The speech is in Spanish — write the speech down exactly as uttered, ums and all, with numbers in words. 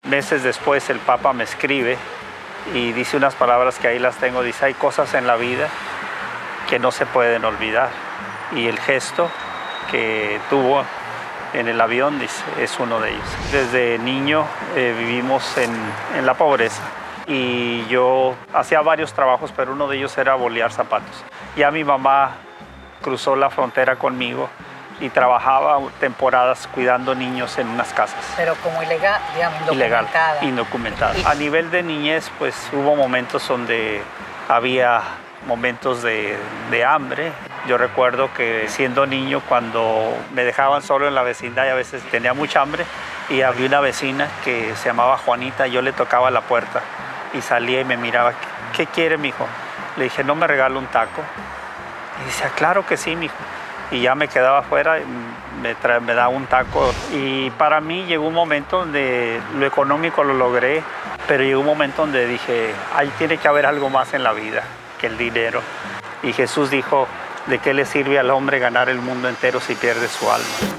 Meses después el Papa me escribe y dice unas palabras que ahí las tengo. Dice, hay cosas en la vida que no se pueden olvidar. Y el gesto que tuvo en el avión, dice, es uno de ellos. Desde niño eh, vivimos en, en la pobreza y yo hacía varios trabajos, pero uno de ellos era bolear zapatos. Ya mi mamá cruzó la frontera conmigo y trabajaba temporadas cuidando niños en unas casas. Pero como ilegal, digamos, indocumentada. Ilegal, indocumentada. A nivel de niñez, pues hubo momentos donde había momentos de, de hambre. Yo recuerdo que siendo niño, cuando me dejaban solo en la vecindad y a veces tenía mucha hambre, y había una vecina que se llamaba Juanita, yo le tocaba la puerta y salía y me miraba, ¿qué quiere, mijo? Le dije, ¿no me regala un taco? Y decía, claro que sí, mijo. Y ya me quedaba afuera, me, tra me daba un taco. Y para mí llegó un momento donde lo económico lo logré, pero llegó un momento donde dije, ahí tiene que haber algo más en la vida que el dinero. Y Jesús dijo, ¿de qué le sirve al hombre ganar el mundo entero si pierde su alma?